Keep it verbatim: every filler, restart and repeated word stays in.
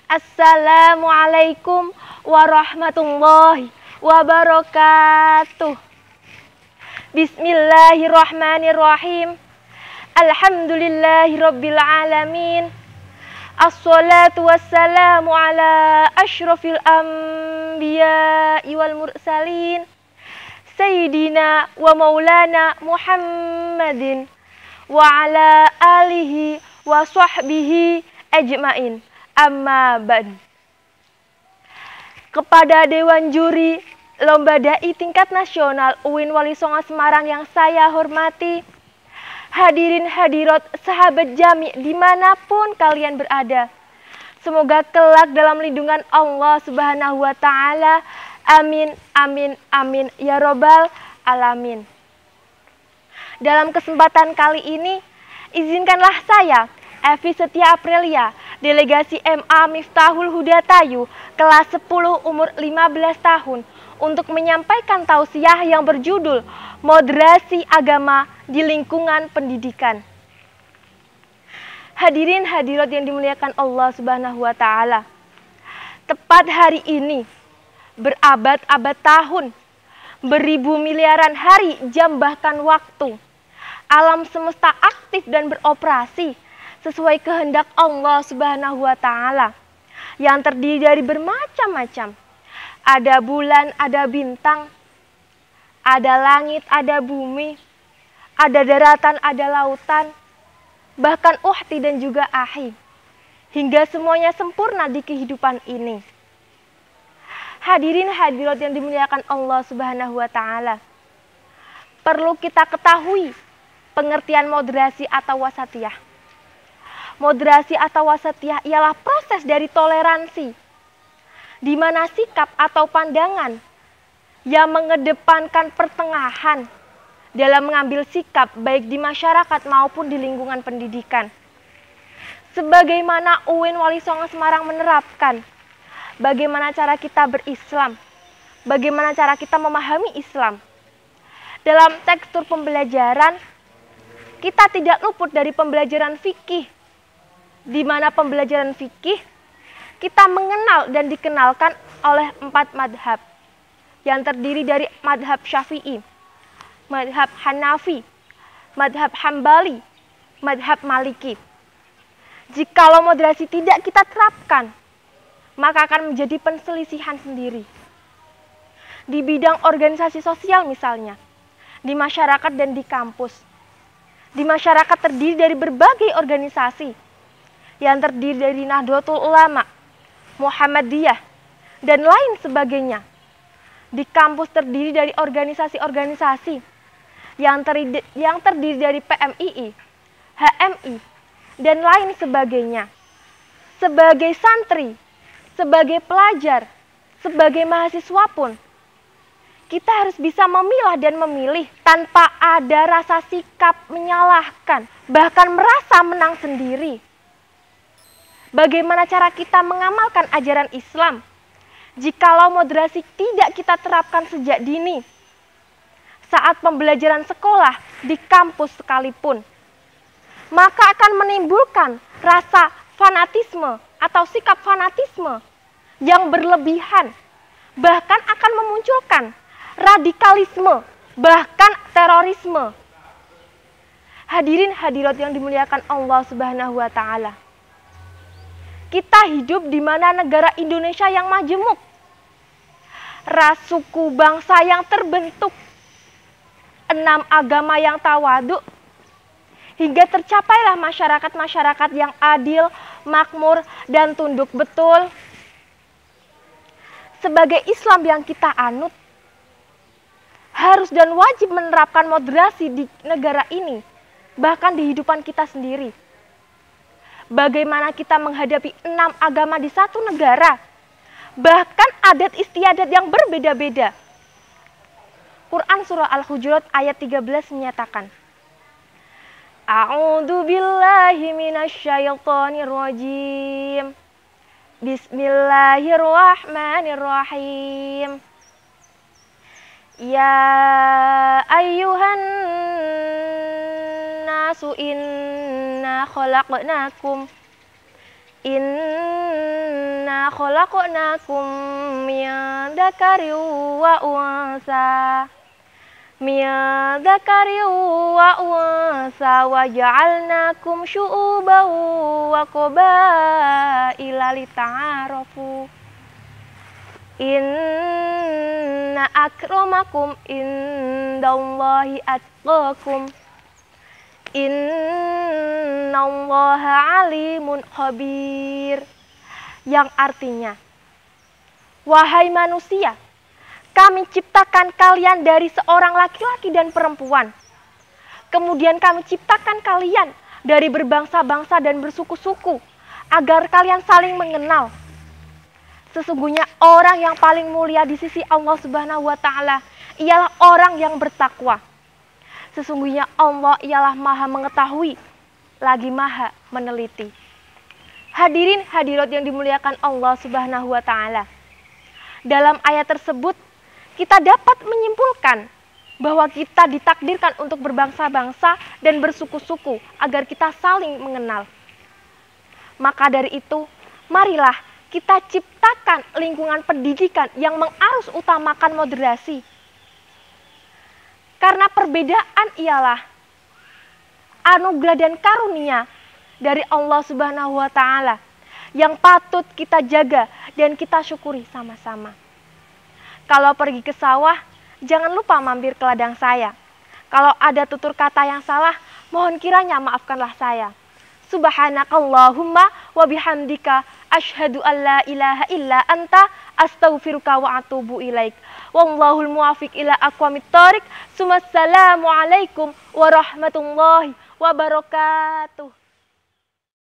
Assalamualaikum warahmatullahi wabarakatuh. Bismillahirrahmanirrahim. Alhamdulillahirabbil alamin. Assalatu wassalamu ala asyrafil anbiya'i wal mursalin. Sayyidina wa maulana Muhammadin wa ala alihi wa sahbihi ajmain. Amma ba'd. Kepada Dewan Juri Lomba Dai Tingkat Nasional U I N Wali Songo Semarang yang saya hormati, hadirin hadirat sahabat jami dimanapun kalian berada, semoga kelak dalam lindungan Allah Subhanahu wa Ta'ala. Amin, amin, amin ya robbal alamin. Dalam kesempatan kali ini, izinkanlah saya, Evi Setia Aprilia, Delegasi M A Miftahul Huda Tayu, kelas sepuluh umur lima belas tahun, untuk menyampaikan tausiah yang berjudul Moderasi Agama di Lingkungan Pendidikan. Hadirin hadirat yang dimuliakan Allah Subhanahu wa Ta'ala, tepat hari ini, berabad-abad tahun, beribu miliaran hari, jam, bahkan waktu, alam semesta aktif dan beroperasi sesuai kehendak Allah Subhanahu wa Ta'ala yang terdiri dari bermacam-macam. Ada bulan, ada bintang, ada langit, ada bumi, ada daratan, ada lautan, bahkan uhti dan juga ahi, hingga semuanya sempurna di kehidupan ini. Hadirin hadirat yang dimuliakan Allah Subhanahu wa Ta'ala, perlu kita ketahui pengertian moderasi atau wasatiyah. Moderasi atau wasatiyah ialah proses dari toleransi, di mana sikap atau pandangan yang mengedepankan pertengahan dalam mengambil sikap baik di masyarakat maupun di lingkungan pendidikan. Sebagaimana U I N Wali Songo Semarang menerapkan bagaimana cara kita berislam, bagaimana cara kita memahami Islam. Dalam tekstur pembelajaran, kita tidak luput dari pembelajaran fikih, di mana pembelajaran fikih kita mengenal dan dikenalkan oleh empat madhab yang terdiri dari madhab Syafi'i, madhab Hanafi, madhab Hambali, madhab Maliki. Jikalau moderasi tidak kita terapkan, maka akan menjadi perselisihan sendiri. Di bidang organisasi sosial misalnya, di masyarakat dan di kampus. Di masyarakat terdiri dari berbagai organisasi yang terdiri dari Nahdlatul Ulama, Muhammadiyah, dan lain sebagainya. Di kampus terdiri dari organisasi-organisasi yang terdiri, yang terdiri dari P M I I, H M I, dan lain sebagainya. Sebagai santri, sebagai pelajar, sebagai mahasiswa pun, kita harus bisa memilah dan memilih tanpa ada rasa sikap menyalahkan, bahkan merasa menang sendiri. Bagaimana cara kita mengamalkan ajaran Islam jikalau moderasi tidak kita terapkan sejak dini, saat pembelajaran sekolah di kampus sekalipun, maka akan menimbulkan rasa fanatisme atau sikap fanatisme yang berlebihan, bahkan akan memunculkan radikalisme, bahkan terorisme. Hadirin hadirat yang dimuliakan Allah Subhanahu wa Ta'ala, kita hidup di mana negara Indonesia yang majemuk, ras suku bangsa yang terbentuk, enam agama yang tawaduk, hingga tercapailah masyarakat-masyarakat yang adil, makmur, dan tunduk betul. Sebagai Islam yang kita anut, harus dan wajib menerapkan moderasi di negara ini, bahkan di kehidupan kita sendiri. Bagaimana kita menghadapi enam agama di satu negara, bahkan adat istiadat yang berbeda-beda. Quran Surah Al-Hujurat ayat tiga belas menyatakan, A'udzu billahi minasyaitonir rajim. Bismillahirrahmanirrahim. Ya ayyuhan nasu inna khalaqnakum inna Inna khalaqnakum min dzakarin wa unsa min dzakarin wa unsa wa ja'alnakum syu'uban wa qabaila lita'arafu. Inna akramakum indallahi atqakum. Innallaha alimun khabir. Yang artinya, wahai manusia, kami ciptakan kalian dari seorang laki-laki dan perempuan. Kemudian kami ciptakan kalian dari berbangsa-bangsa dan bersuku-suku, agar kalian saling mengenal. Sesungguhnya orang yang paling mulia di sisi Allah Subhanahu wa Ta'ala ialah orang yang bertakwa. Sesungguhnya Allah ialah Maha mengetahui, lagi Maha meneliti. Hadirin hadirat yang dimuliakan Allah Subhanahu wa Ta'ala. Dalam ayat tersebut, kita dapat menyimpulkan bahwa kita ditakdirkan untuk berbangsa-bangsa dan bersuku-suku agar kita saling mengenal. Maka dari itu, marilah kita ciptakan lingkungan pendidikan yang mengarus utamakan moderasi. Karena perbedaan ialah anugerah dan karunia dari Allah Subhanahu wa Ta'ala yang patut kita jaga dan kita syukuri sama-sama. Kalau pergi ke sawah, jangan lupa mampir ke ladang saya. Kalau ada tutur kata yang salah, mohon kiranya maafkanlah saya. Subhanakallahumma wa bihamdika asyhadu an la ilaha illa anta astaghfiruka wa atubu ilaik. Wallahul muwafiq ila aqwamit thoriq. Assalamualaikum warahmatullahi wabarakatuh.